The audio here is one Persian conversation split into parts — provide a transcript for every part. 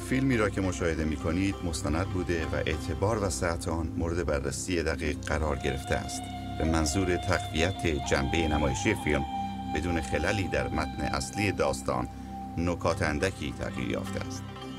فیلمی را که مشاهده می کنید مستند بوده و اعتبار و صحت آن مورد بررسی دقیق قرار گرفته است به منظور تقویت جنبه نمایشی فیلم بدون خللی در متن اصلی داستان نکات اندکی تغییر یافته است.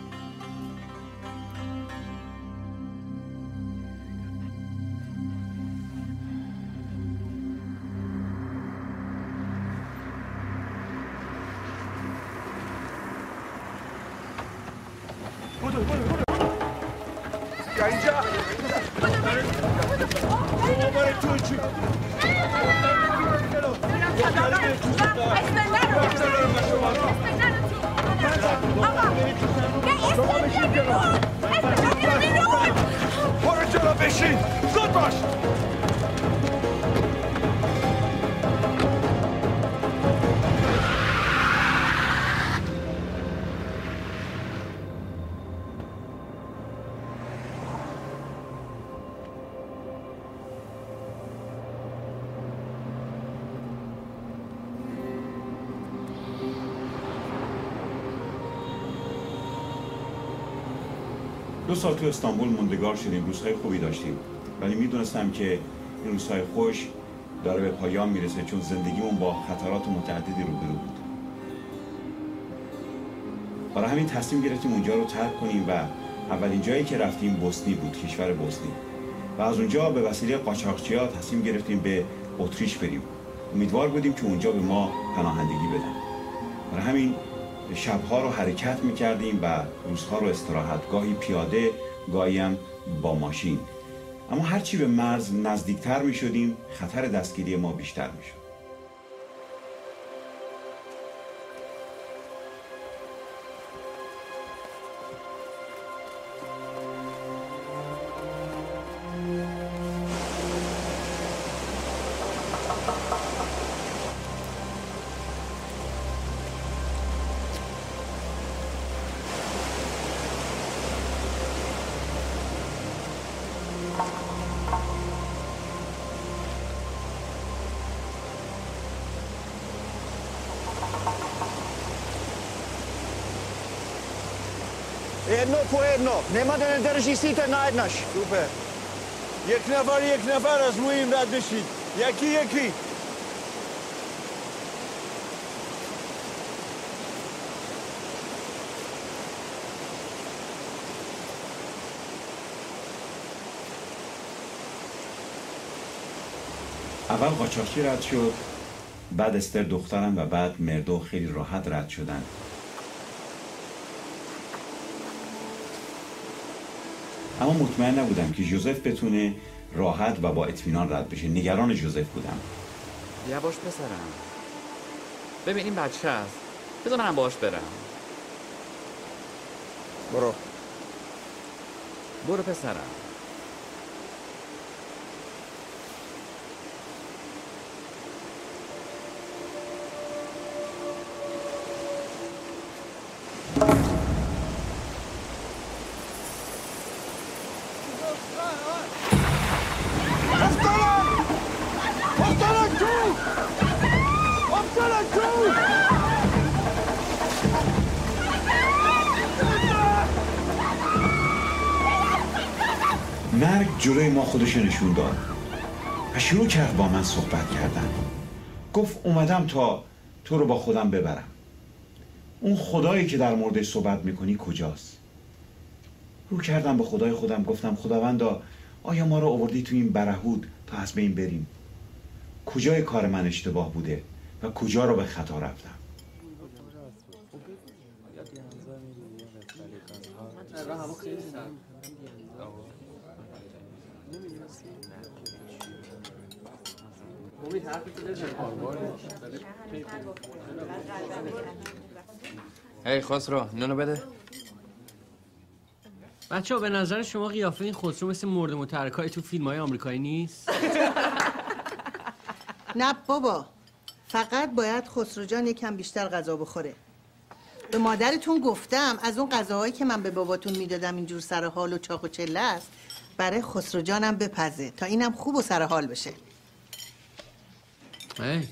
دو سال تو استانبول موندگار شدیم، روزهای خوبی داشتیم، ولی میدونستم که این روزهای خوش داره به پایان میرسه چون زندگیمون با خطرات متعددی روبرو بود. برای همین تصمیم گرفتیم اونجا رو ترک کنیم و اولین جایی که رفتیم بوسنی بود، کشور بوسنی، و از اونجا به وسیله قاچاقچی‌ها تصمیم گرفتیم به اتریش بریم. امیدوار بودیم که اونجا به ما پناهندگی بدن. برای همین شبها رو حرکت میکردیم و روزها رو استراحت، گاهی پیاده، گاهی هم با ماشین. اما هرچی به مرز نزدیکتر میشدیم خطر دستگیری ما بیشتر میشد. Jedno po jedno. Nemáte nedrží si ten na jednaš. Super. یک نفر از روی این رد بشید. یکی. اول قاچاقچی رد شد، بعد استر دخترم و بعد مردو خیلی راحت رد شدن. اما مطمئن نبودم که جوزف بتونه راحت و با اطمینان رد بشه. نگران جوزف بودم. یواش پسرم، ببین این بچه است، بذار منم باهاش برم. برو پسرم. مرگ جلوی ما خودش نشون داد و شروع کرد با من صحبت کردن. گفت اومدم تا تو رو با خودم ببرم. اون خدایی که در موردش صحبت میکنی کجاست؟ رو کردم به خدای خودم، گفتم خداوندا آیا ما رو آوردی تو این برهود تا از بین بریم؟ کجای کار من اشتباه بوده و کجا رو به خطا رفتم؟ هی خسرو، نونو بده. بچه‌ها به نظر شما قیافه این خسرو مثل مرد متحرکای تو فیلم‌های آمریکایی نیست؟ نه بابا، فقط باید خسرو جان یکم بیشتر غذا بخوره. به مادرتون گفتم از اون غذاهایی که من به باباتون میدادم اینجور سر حال و چاق و چله است، برای خسرو جانم بپزه تا اینم خوب و سر حال بشه. هی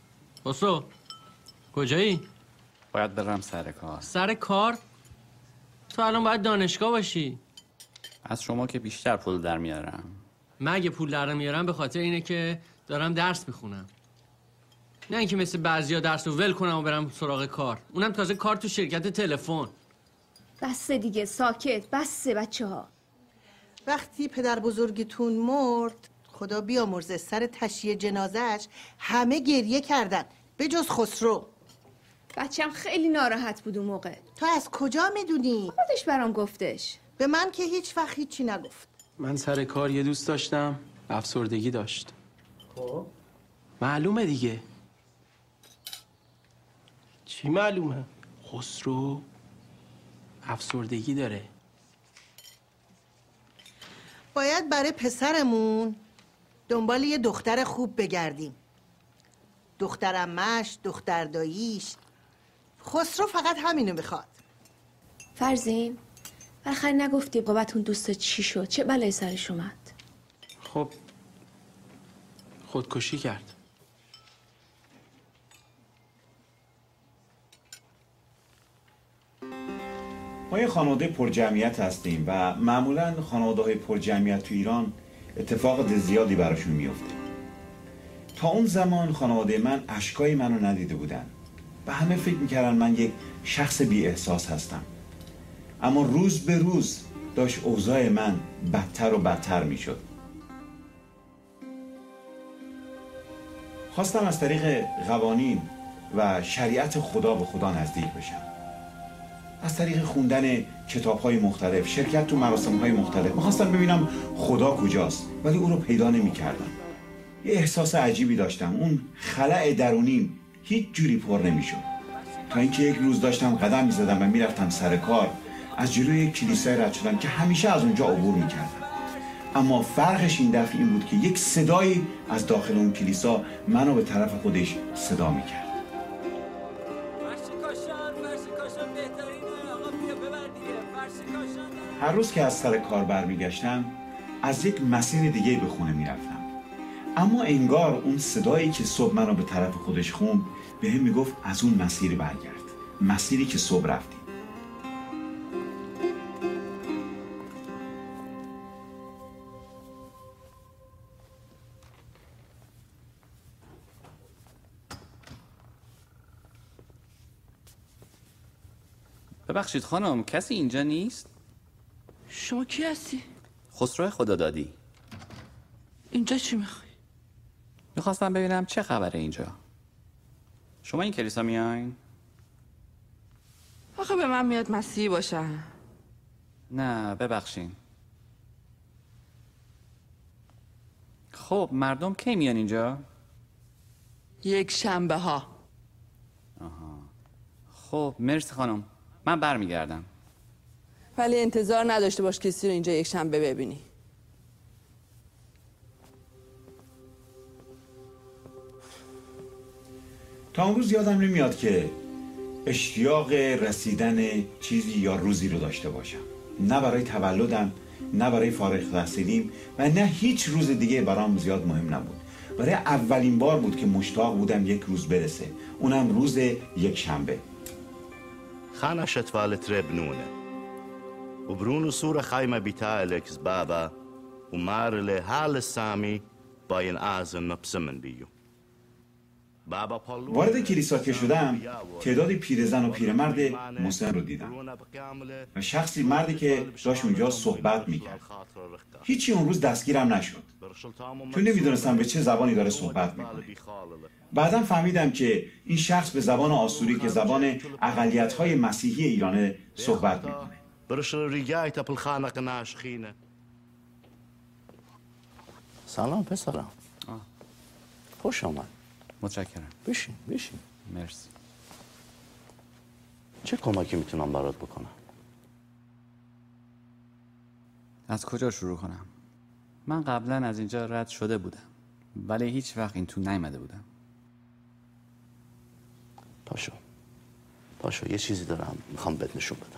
خسرو کجایی؟ باید برم سر کار. سر کار؟ تو الان باید دانشگاه باشی. از شما که بیشتر پول در میارم. من اگه پول در میارم به خاطر اینه که دارم درس میخونم، نه اینکه مثل بعضیا درس رو ول کنم و برم سراغ کار، اونم تازه کار تو شرکت تلفن. بسه دیگه، ساکت، بسه بچه‌ها. وقتی پدر بزرگتون مرد، خدا بیامرزه، سر تشییع جنازهش همه گریه کردن به جز خسرو. بچه‌م خیلی ناراحت بود اون موقع. تو از کجا میدونی؟ خودش برام گفتش. به من که هیچ وقت هیچی نگفت. من سر کار یه دوست داشتم افسردگی داشت. خب معلومه دیگه. چی معلومه؟ خسرو افسردگی داره. باید برای پسرمون دنبال یه دختر خوب بگردیم. دخترمش، دختر داییش. خسرو فقط همینو میخواد. فرزین بالاخره نگفتی بابتون دوستت چی شد؟ چه بلایی سرش اومد؟ خب خودکشی کرد. ما یه خانواده پرجمعیت هستیم و معمولا خانواده‌های پرجمعیت تو ایران اتفاقات زیادی براشون میفته. تا اون زمان خانواده من اشکای منو ندیده بودن و همه فکر میکردن من یک شخص بی احساس هستم. اما روز به روز داشت اوضاع من بدتر و بدتر میشد. خواستم از طریق قوانین و شریعت خدا به خدا نزدیک بشم. از طریق خوندن کتاب‌های مختلف، شرکت تو مراسم‌های مختلف می‌خواستم ببینم خدا کجاست، ولی او رو پیدا نمی‌کردم. یه احساس عجیبی داشتم، اون خلأ درونیم هیچ جوری پر نمی‌شد. تا اینکه یک روز داشتم قدم می‌زدم و می‌رفتم سر کار، از جلوی یک کلیسای رد شدم که همیشه از اونجا عبور می‌کردم. اما فرقش این دفعه این بود که یک صدایی از داخل اون کلیسا منو به طرف خودش صدا می‌کرد. هر روز که از سر کار برمیگشتم از یک مسیر دیگه به خونه میرفتم، اما انگار اون صدایی که صبح منو به طرف خودش خوند به هم میگفت از اون مسیر برگرد، مسیری که صبح رفتی. ببخشید خانم، کسی اینجا نیست؟ شما کی هستی؟ خسرو خدادادی. اینجا چی میخوای؟ میخواستم ببینم چه خبره اینجا. شما این کلیسا میاین؟ آخه به من میاد مسیحی باشم. نه ببخشین. خب مردم کی میان اینجا؟ یک شنبه ها. آها. خب مرسی خانم، من برمیگردم. ولی انتظار نداشته باش کسی رو اینجا یک شنبه ببینی. تا اون روز یادم نمیاد که اشتیاق رسیدن چیزی یا روزی رو داشته باشم، نه برای تولدم، نه برای فارغ التحصیلیم و نه هیچ روز دیگه برام زیاد مهم نبود. برای اولین بار بود که مشتاق بودم یک روز برسه، اونم روز یک شنبه. خانه شتوالت ربنونه وبرونو صورة خايمة بتاعلك زبابة ومار لحال السامي باين آزم مبسمن بیو. وارد کلیسا که شدم تعدادی پیرزن و پیرمرد مسن رو دیدم و شخصی مردی که داشت اونجا صحبت میکرد. هیچی اون روز دستگیرم نشد چون نمیدونستم به چه زبانی داره صحبت میکنه. بعدم فهمیدم که این شخص به زبان آسوری که زبان اقلیت‌های مسیحی ایرانه صحبت میکنه. سلام پسرم. خوش آمد. متشکرم. بشین بشین. مرسی. چه کمکی میتونم برات بکنم؟ از کجا شروع کنم؟ من قبلا از اینجا رد شده بودم ولی هیچ وقت این تو نیامده بودم. پاشو یه چیزی دارم میخوام بهت نشون بدم.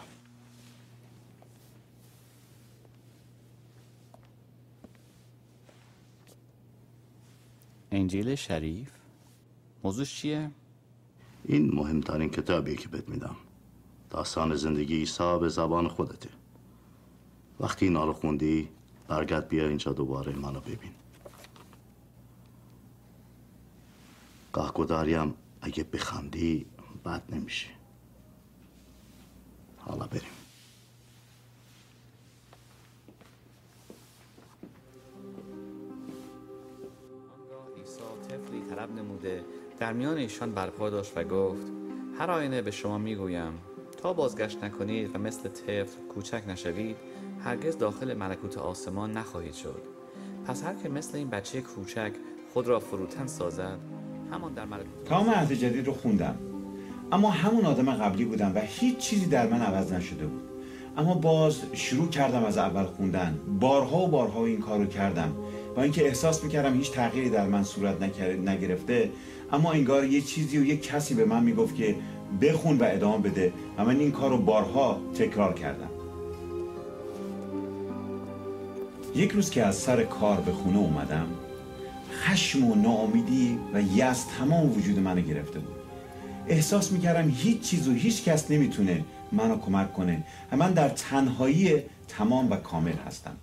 انجیل شریف؟ موضوعش چیه؟ این مهمترین کتابیه که بهت میدم. داستان زندگی عیسی به زبان خودته. وقتی اینا رو خوندی برگرد بیا اینجا دوباره منو ببین. گاهگداریم اگه بخندی بد نمیشه. حالا بریم. عیسی طفلی طلب نموده در میان ایشان برپا داشت و گفت هر آینه به شما میگویم تا بازگشت نکنید و مثل طفل کوچک نشوید هرگز داخل ملکوت آسمان نخواهید شد. پس هر که مثل این بچه کوچک خود را فروتن سازد همان در ملکوت تمام عهد جدید رو خوندم، اما همون آدم قبلی بودم و هیچ چیزی در من عوض نشده بود. اما باز شروع کردم از اول خوندن. بارها و بارها این کارو کردم با اینکه احساس میکردم هیچ تغییری در من صورت نگرفته، اما انگار یه چیزی و یه کسی به من میگفت که بخون و ادامه بده و من این کارو بارها تکرار کردم. یک روز که از سر کار به خونه اومدم، خشم و ناامیدی و یأس تمام وجود منو گرفته بود. احساس میکردم هیچ چیز و هیچ کس نمیتونه منو کمک کنه و من در تنهایی تمام و کامل هستم.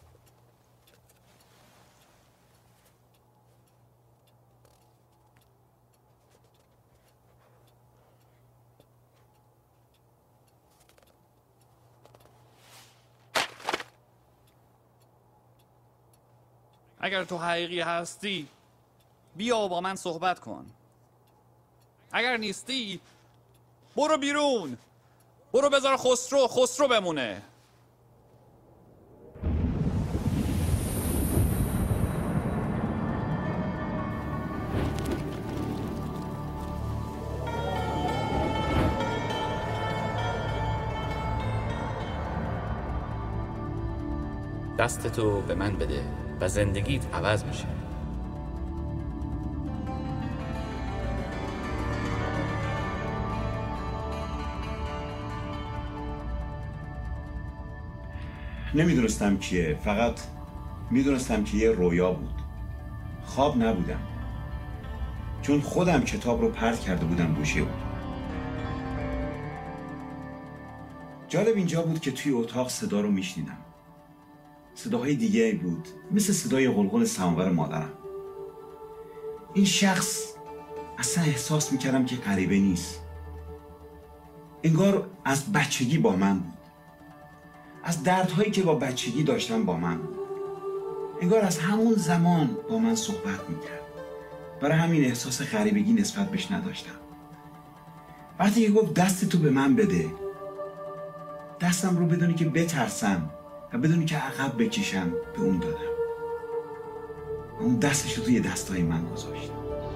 اگر تو حقیقی هستی بیا و با من صحبت کن. اگر نیستی برو بیرون، برو بذار خسرو بمونه. دستتو به من بده و زندگیت عوض میشه. نمیدونستم کیه، فقط میدونستم که یه رویا بود. خواب نبودم، چون خودم کتاب رو پرت کرده بودم گوشه بود. جالب اینجا بود که توی اتاق صدا رو میشنیدم. صداهای دیگه بود، مثل صدای قلقل سماور مادرم. این شخص اصلا احساس میکردم که غریبه نیست. انگار از بچگی با من بود. از دردهایی که با بچگی داشتم با من بود. انگار از همون زمان با من صحبت میکرد. برای همین احساس غریبگی نسبت بهش نداشتم. وقتی که گفت دستتو به من بده، دستم رو بدونی که بترسم و بدونی که عقب بکشم به اون دادم. اون دستش رو توی دستای من گذاشت.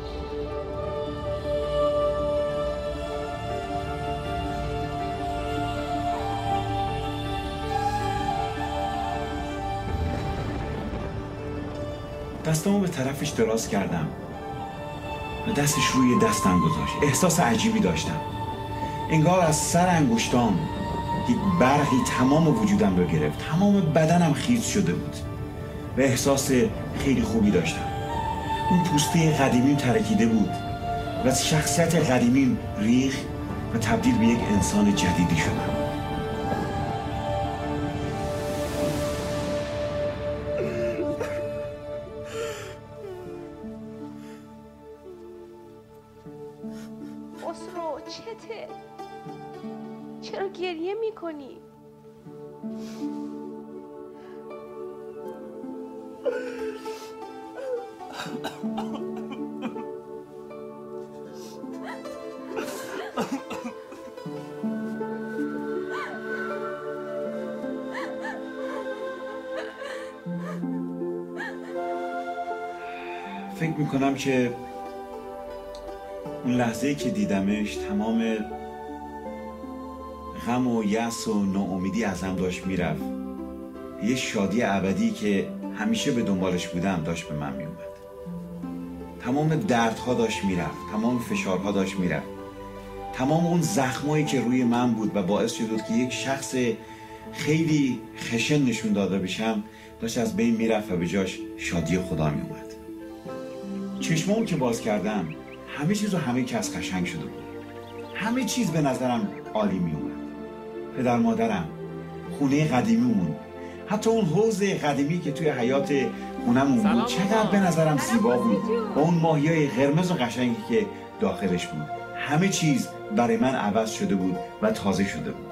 دستامو به طرفش دراز کردم و دستش روی دستم گذاشت. احساس عجیبی داشتم. انگار از سر انگشتام یک برقی تمام وجودم رو گرفت. تمام بدنم خیز شده بود و احساس خیلی خوبی داشتم. اون پوسته قدیمیم ترکیده بود و از شخصیت قدیمیم ریخت و تبدیل به یک انسان جدیدی شدم. خسرو چته؟ چرا گریه میکنی؟ فکر میکنم که اون لحظه‌ای که دیدمش تمام غم و یأس و ناامیدی ازم داشت میرفت. یه شادی ابدی که همیشه به دنبالش بودم داشت به من میومد. تمام دردها داشت میرفت، تمام فشارها داشت میرفت، تمام اون زخمایی که روی من بود و باعث شد که یک شخص خیلی خشن نشون داده بشم داشت از بین میرفت و به جاش شادی خدا میومد. چشمام که باز کردم همه چیز و همه کس قشنگ شده بود. همه چیز به نظرم عالی می اومد. پدر مادرم، خونه قدیمیمون، حتی اون حوض قدیمی که توی حیاط خونمون بود چقدر به نظرم زیبا بود با اون ماهیای قرمز و قشنگی که داخلش بود. همه چیز برای من عوض شده بود و تازه شده بود.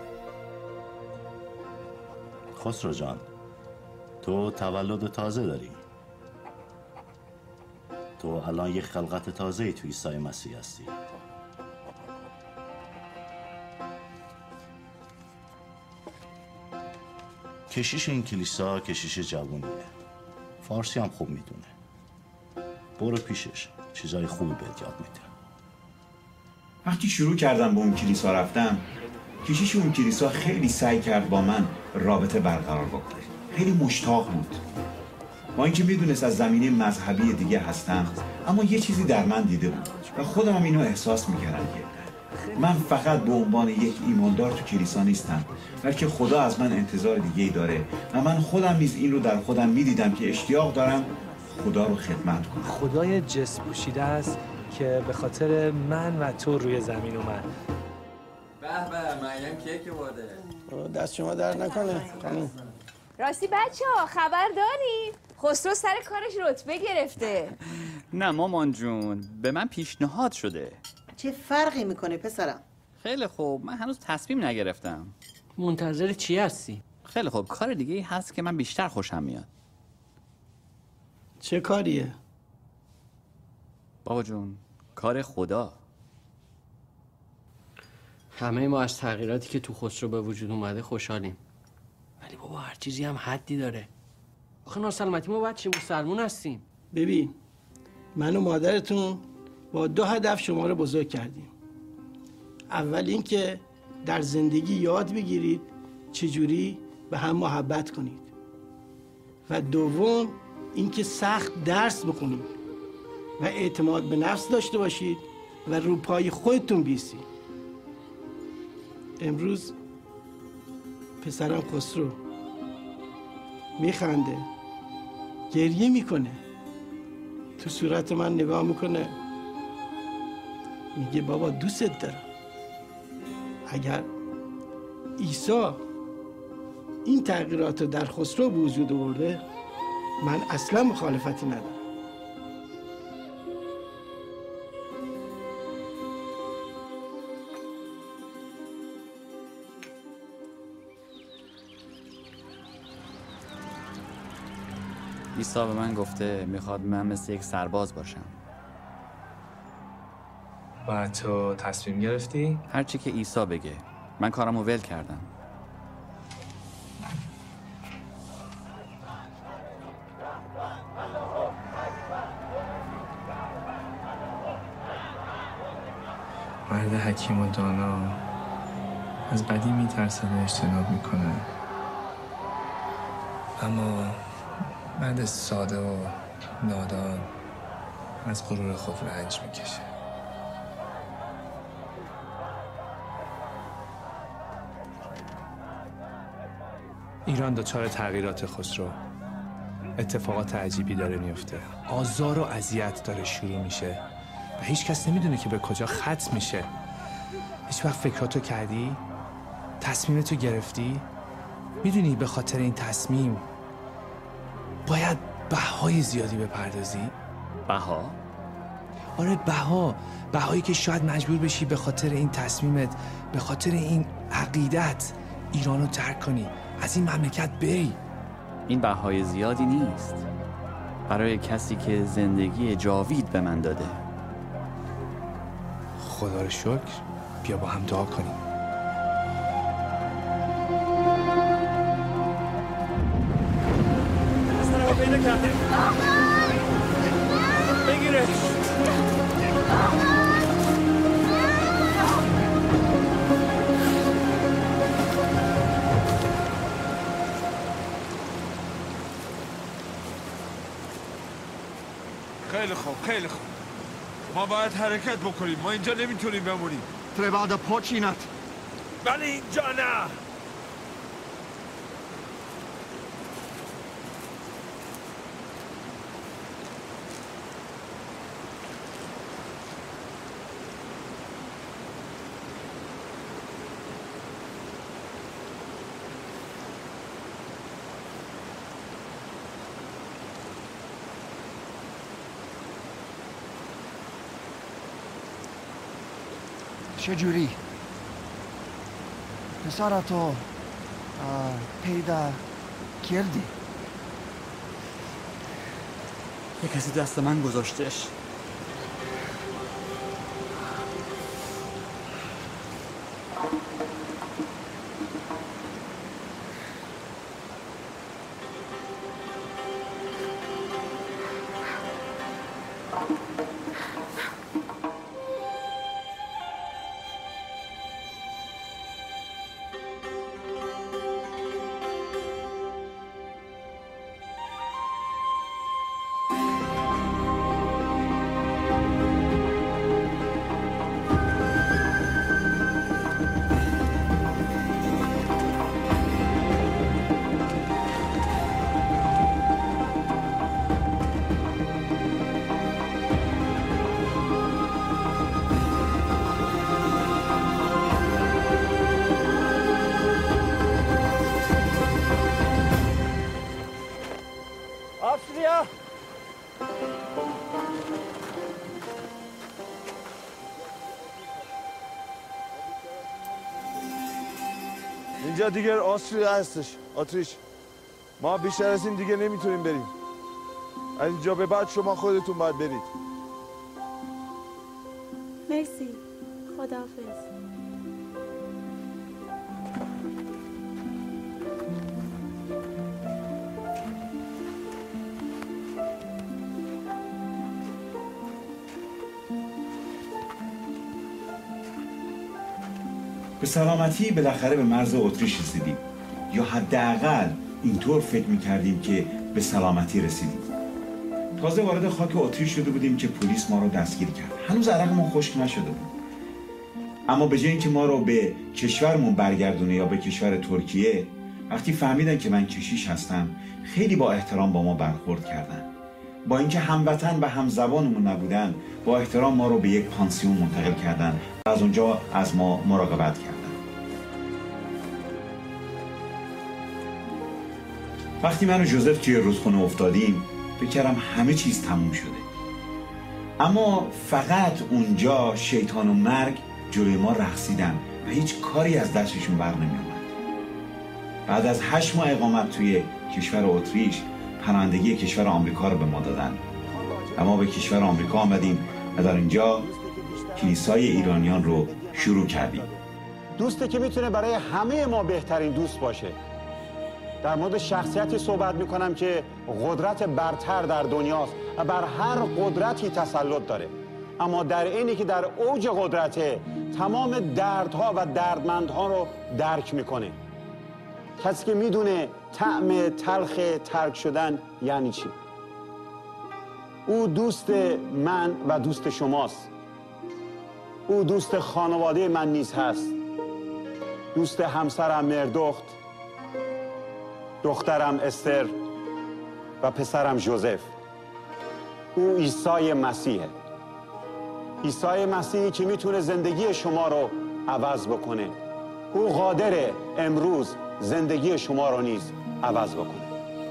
خسرو جان، تو تولد تازه داری. تو الان یک خلقت تازه توی عیسی مسیح هستی. کشیش این کلیسا کشیش جوونیه. فارسی هم خوب میدونه. برو پیشش، چیزای خوبی بهت یاد میده. وقتی شروع کردم به اون کلیسا رفتم، کشیش اون کلیسا خیلی سعی کرد با من رابطه برقرار بکنه. خیلی مشتاق بود. با اینکه میدونست از زمینه مذهبی دیگه هستم، اما یه چیزی در من دیده بود و خودم هم اینو احساس میکردم که من فقط به عنوان یک ایماندار تو کلیسا نیستم، بلکه خدا از من انتظار دیگه‌ای داره و من خودم نیز این رو در خودم میدیدم که اشتیاق دارم خدا رو خدمت کنم. خدای جسم پوشیده است که به خاطر من و تو روی زمین اومد. به به، مریم کیک برده. دست شما در نکنه خانم. راستی بچه‌ها خبر دارید؟ خسرو سر کارش رتبه گرفته. نه مامان جون، به من پیشنهاد شده. چه فرقی میکنه پسرم؟ خیلی خوب، من هنوز تصمیم نگرفتم. منتظر چی هستی؟ خیلی خوب، کار دیگه ای هست که من بیشتر خوشم میاد. چه کاریه؟ بابا جون، کار خدا. همه ما از تغییراتی که تو خسرو به وجود اومده خوشحالیم، ولی بابا هر چیزی هم حدی داره. آخه ناسلامتی ما باید چه مسلمون هستیم. ببین، من و مادرتون با 2 هدف شما رو بزرگ کردیم. اول این که در زندگی یاد بگیرید چجوری به هم محبت کنید و دوم این که سخت درس بخونید و اعتماد به نفس داشته باشید و رو پای خودتون بیستید. امروز پسرم خسرو میخنده، گریه میکنه، تو صورت من نگاه میکنه، میگه بابا دوست دارم. اگر عیسی این تغییرات رو در خسرو به وجود آورده، من اصلا مخالفتی ندارم. عیسی به من گفته میخواد من مثل یک سرباز باشم. و تو تصمیم گرفتی؟ هرچی که عیسی بگه. من کارمو ول کردم. مرد حکیم و دانا از بدی میترسه و اجتناب میکنه، اما مرد ساده و نادان از غرور خود رنج میکشه. ایران دچار تغییرات خسرو. اتفاقات عجیبی داره میفته. آزار و اذیت داره شروع میشه و هیچ کس نمیدونه که به کجا ختم میشه. هیچ وقت فکراتو کردی؟ تصمیمتو گرفتی؟ میدونی به خاطر این تصمیم باید بهای زیادی بپردازی؟ بها؟ آره بهایی که شاید مجبور بشی به خاطر این تصمیمت، به خاطر این عقیدت ایرانو ترک کنی، از این مملکت بری. این بهای زیادی نیست برای کسی که زندگی جاوید به من داده. خدا رو شکر. بیا با هم دعا کنیم. سرمو پیدا کرده. بگیرش. خیلی خوب. ما باید حرکت بکنیم. ما اینجا نمیتونیم بمونیم. Treba da počinat. ولی اینجا نه. چجوری؟ پسرتو پیدا کردی؟ یه کسی دست من گذاشتش. اینجا دیگه آستریا هستش، اتریش. ما بیشتر از این دیگه نمیتونیم بریم. از اینجا به بعد شما خودتون باید برید. مرسی. خداحافظ. به سلامتی بالاخره به مرز اتریش رسیدیم، یا حداقل اینطور فکر میکردیم که به سلامتی رسیدیم. تازه وارد خاک اتریش شده بودیم که پلیس ما رو دستگیر کرد. هنوز عرقمون خشک نشده بود. اما به جای اینکه ما رو به کشورمون برگردونه یا به کشور ترکیه، وقتی فهمیدن که من کشیش هستم خیلی با احترام با ما برخورد کردن. با اینکه هموطن و همزبانمون نبودن، با احترام ما رو به یک پانسیون منتقل کردن و از اونجا از ما مراقبت کردن. وقتی من و جوزف توی رودخونه افتادیم فکر کردم همه چیز تموم شده. اما فقط اونجا شیطان و مرگ جلوی ما رقصیدن و هیچ کاری از دستشون بر نمی اومد. بعد از 8 ماه اقامت توی کشور اتریش پناهندگی کشور آمریکا رو به ما دادن. و ما به کشور آمریکا آمدیم و در اینجا کلیسای ایرانیان رو شروع کردیم. دوستی که میتونه برای همه ما بهترین دوست باشه. در مورد شخصیتی صحبت میکنم که قدرت برتر در دنیاست و بر هر قدرتی تسلط داره، اما در اینی که در اوج قدرته تمام دردها و دردمندها رو درک میکنه. کسی که میدونه طعم تلخ ترک شدن یعنی چی. او دوست من و دوست شماست. او دوست خانواده من نیز هست. دوست همسرم مردخت، دخترم استر و پسرم جوزف. او عیسی مسیحه. عیسی مسیحی که میتونه زندگی شما رو عوض بکنه. او قادره امروز زندگی شما رو نیز عوض بکنه.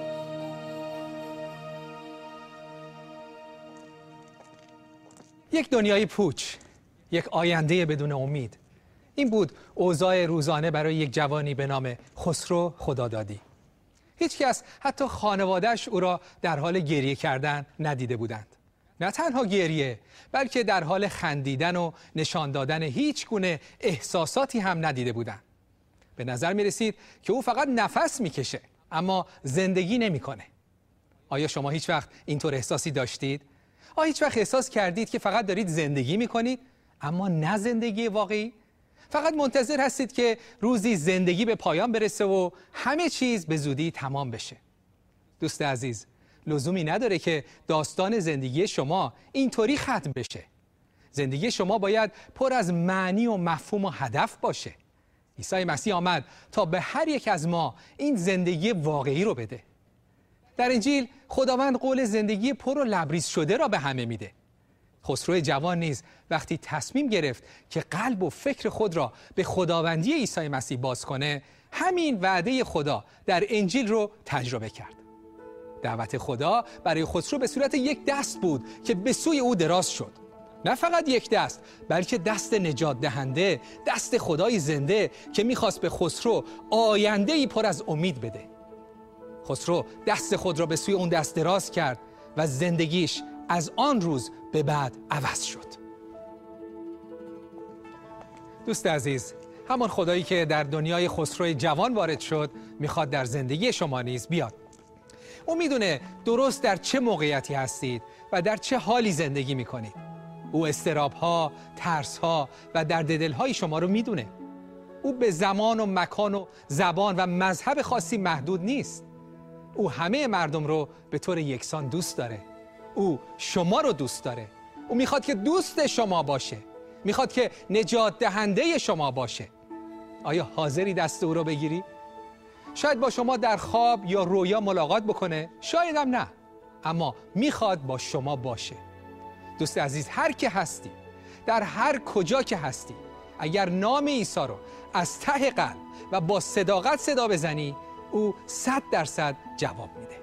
یک دنیای پوچ، یک آینده بدون امید. این بود اوضاع روزانه برای یک جوانی به نام خسرو خدادادی. هیچ کس، حتی خانواده‌اش، او را در حال گریه کردن ندیده بودند. نه تنها گریه، بلکه در حال خندیدن و نشان دادن هیچ گونه احساساتی هم ندیده بودند. به نظر می رسید که او فقط نفس می کشه، اما زندگی نمی کنه. آیا شما هیچ وقت اینطور احساسی داشتید؟ آیا هیچ وقت احساس کردید که فقط دارید زندگی می کنید، اما نه زندگی واقعی؟ فقط منتظر هستید که روزی زندگی به پایان برسه و همه چیز به زودی تمام بشه. دوست عزیز، لزومی نداره که داستان زندگی شما اینطوری ختم بشه. زندگی شما باید پر از معنی و مفهوم و هدف باشه. عیسی مسیح آمد تا به هر یک از ما این زندگی واقعی رو بده. در انجیل خداوند قول زندگی پر و لبریز شده را به همه میده. خسرو جوان نیز وقتی تصمیم گرفت که قلب و فکر خود را به خداوندی عیسی مسیح باز کنه، همین وعده خدا در انجیل رو تجربه کرد. دعوت خدا برای خسرو به صورت یک دست بود که به سوی او دراز شد. نه فقط یک دست، بلکه دست نجات دهنده، دست خدای زنده که میخواست به خسرو آینده‌ای پر از امید بده. خسرو دست خود را به سوی اون دست دراز کرد و زندگیش از آن روز به بعد عوض شد. دوست عزیز، همان خدایی که در دنیای خسرو جوان وارد شد میخواد در زندگی شما نیز بیاد. او میدونه درست در چه موقعیتی هستید و در چه حالی زندگی میکنید. او اضطراب‌ها، ترس‌ها و درد دل‌های شما رو میدونه. او به زمان و مکان و زبان و مذهب خاصی محدود نیست. او همه مردم رو به طور یکسان دوست داره. او شما رو دوست داره. او میخواد که دوست شما باشه. میخواد که نجات دهنده شما باشه. آیا حاضری دست او رو بگیری؟ شاید با شما در خواب یا رویا ملاقات بکنه، شاید هم نه، اما میخواد با شما باشه. دوست عزیز، هر که هستی، در هر کجا که هستی، اگر نام عیسی رو از ته قلب و با صداقت صدا بزنی، او 100% جواب میده.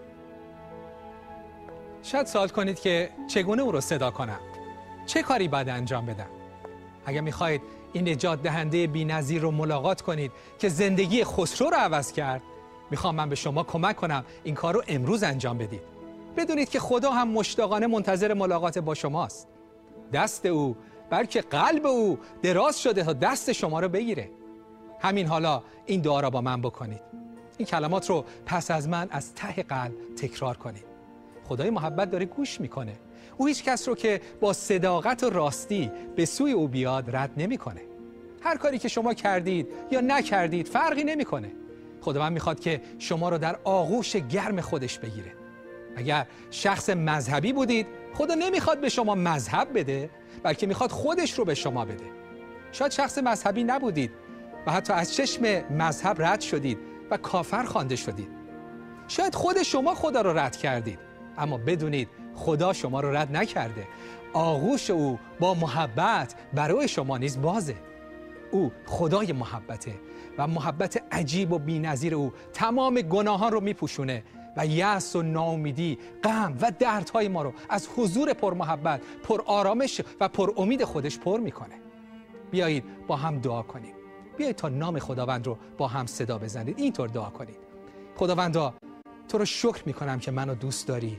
شاید سوال کنید که چگونه او رو صدا کنم؟ چه کاری باید انجام بدم؟ اگر میخواید این نجات دهنده بی‌نظیر رو ملاقات کنید که زندگی خسرو رو عوض کرد، میخوام من به شما کمک کنم این کار رو امروز انجام بدید. بدونید که خدا هم مشتاقانه منتظر ملاقات با شماست. دست او، بلکه قلب او دراز شده تا دست شما رو بگیره. همین حالا این دعا را با من بکنید. این کلمات رو پس از من از ته قلب تکرار کنید. خدای محبت داره گوش میکنه. او هیچ کس رو که با صداقت و راستی به سوی او بیاد رد نمیکنه. هر کاری که شما کردید یا نکردید فرقی نمیکنه. خداوند میخواد که شما رو در آغوش گرم خودش بگیره. اگر شخص مذهبی بودید، خدا نمیخواد به شما مذهب بده، بلکه میخواد خودش رو به شما بده. شاید شخص مذهبی نبودید و حتی از چشم مذهب رد شدید و کافر خوانده شدید. شاید خود شما خدا رو رد کردید، اما بدونید خدا شما رو رد نکرده. آغوش او با محبت برای شما نیز بازه. او خدای محبته و محبت عجیب و بی‌نظیر او تمام گناهان رو میپوشونه و یأس و ناامیدی، غم و دردهای ما رو از حضور پرمحبت، پر آرامش و پر امید خودش پر میکنه. بیایید با هم دعا کنیم. بیایید تا نام خداوند رو با هم صدا بزنید. اینطور دعا کنید: خداوندا، تو رو شکر میکنم که منو دوست داری.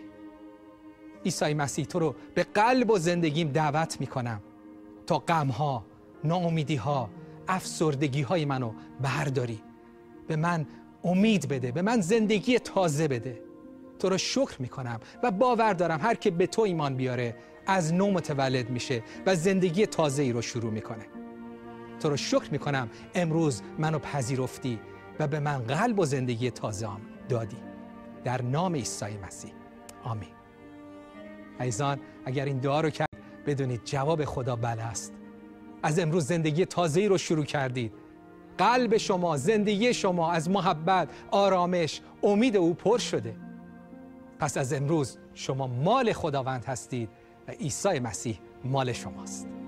عیسی مسیح، تو رو به قلب و زندگیم دعوت میکنم تا غمها، ناامیدیها، افسردگی‌های منو برداری. به من امید بده، به من زندگی تازه بده. تو رو شکر میکنم و باور دارم هر که به تو ایمان بیاره از نو متولد میشه و زندگی تازه‌ای رو شروع میکنه. تو رو شکر میکنم امروز منو پذیرفتی و به من قلب و زندگی تازه دادی. در نام عیسی مسیح، آمین. عزیزان، اگر این دعا رو کرد، بدونید جواب خدا بله است. از امروز زندگی تازه‌ای رو شروع کردید. قلب شما، زندگی شما از محبت، آرامش، امید او پر شده. پس از امروز شما مال خداوند هستید و عیسی مسیح مال شماست.